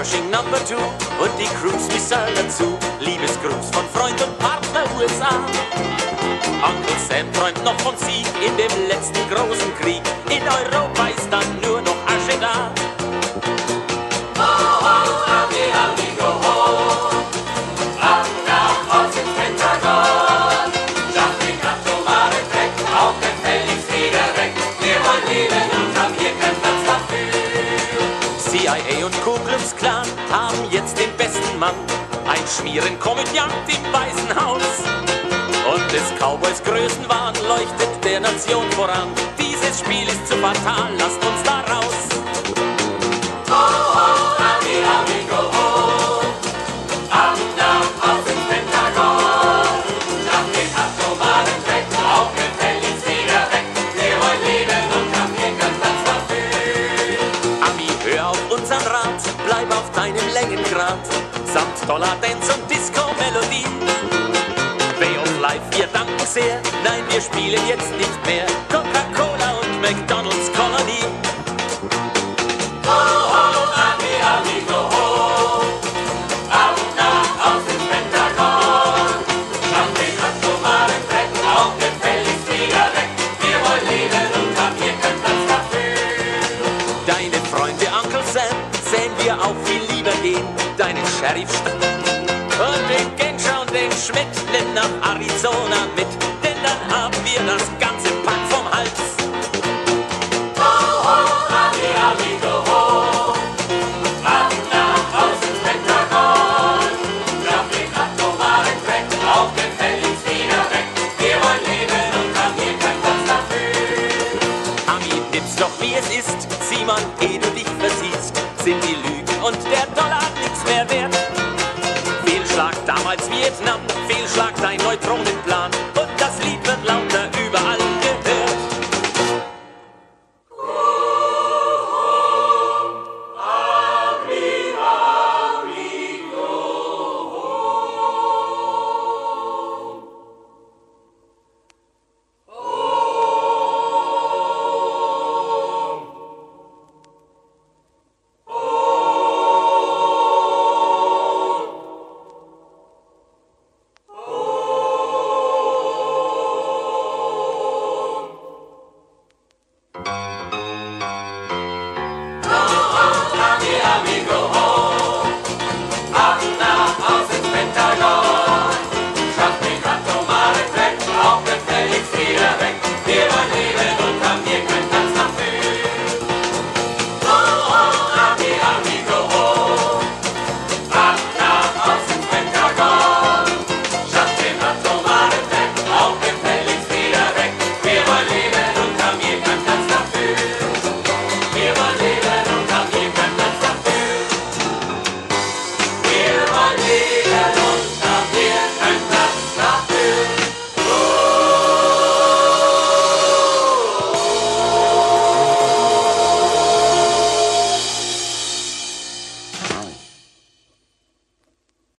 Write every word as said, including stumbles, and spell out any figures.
Flushing Number Two und die Kriegminister dazu. Liebesgruß von Freund und Partner U S A. Onkel Sam träumt noch von Sieg in dem letzten großen Krieg. In Europa ist dann nur noch Asche da. Ho, ho, Army, Army, go home. Ab nach Haus ins Pentagon. Schafft den atomaren Dreck, auch gefälligst wieder weg. Wir wollen leben und haben hier keinen Platz dafür. C I A und Ku Klux Klan haben jetzt den besten Mann. Ein Schmierenkomödiant im Weißen Haus. Und des Cowboys Größenwahn leuchtet der Nation voran. Dieses Spiel ist zu fatal, lasst uns da raus. Ho, ho, Army, Army, go home. Ab nach Haus ins Pentagon. Schafft den atomaren Dreck, auch gefälligst wieder weg. Wir wollen leben und haben hier keinen Platz dafür. Ami, hör auf unseren Rat, bleib auf deinem Längengrad. Samt Dollar, Dance und Disco-Melodie. Way of Life, wir danken sehr. Nein, wir spielen jetzt nicht mehr Coca-Cola und McDonald's Kolonie. Ho, ho, Army, Army, go home. Ab nach Haus ins Pentagon. Schafft den atomaren Dreck, auch gefälligst wieder weg. Wir wollen leben und haben hier keinen Platz dafür. Deine Freunde, Onkel Sam, sehen wir auch viel lieber gehen. Deinen Sheriff und den Genscher und den Schmidt nimm nach Arizona mit, denn dann haben wir das ganze Pack vom Hals. Ho, ho, Army, Army, go home. Ab nach Haus ins Pentagon. Schafft den atomaren Dreck, auch gefälligst wieder weg. Wir wollen leben und haben hier keinen Platz dafür. Ami, nimm's doch wie es ist, Simon,